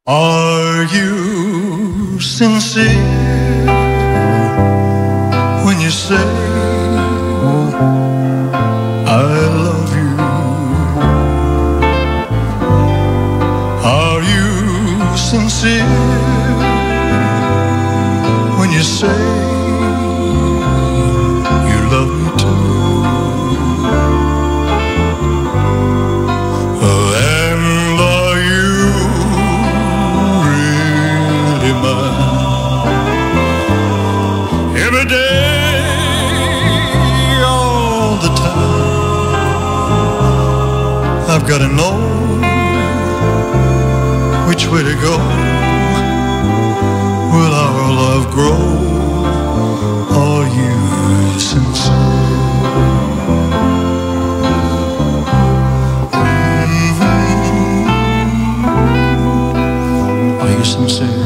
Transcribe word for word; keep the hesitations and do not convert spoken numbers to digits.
Are you sincere when you say I love you? Are you sincere when you say you love me too? And are you really mine? Every day, all the time, I've got to know which way to go. Will our love grow? Are you sincere? Mm-hmm. Are you sincere?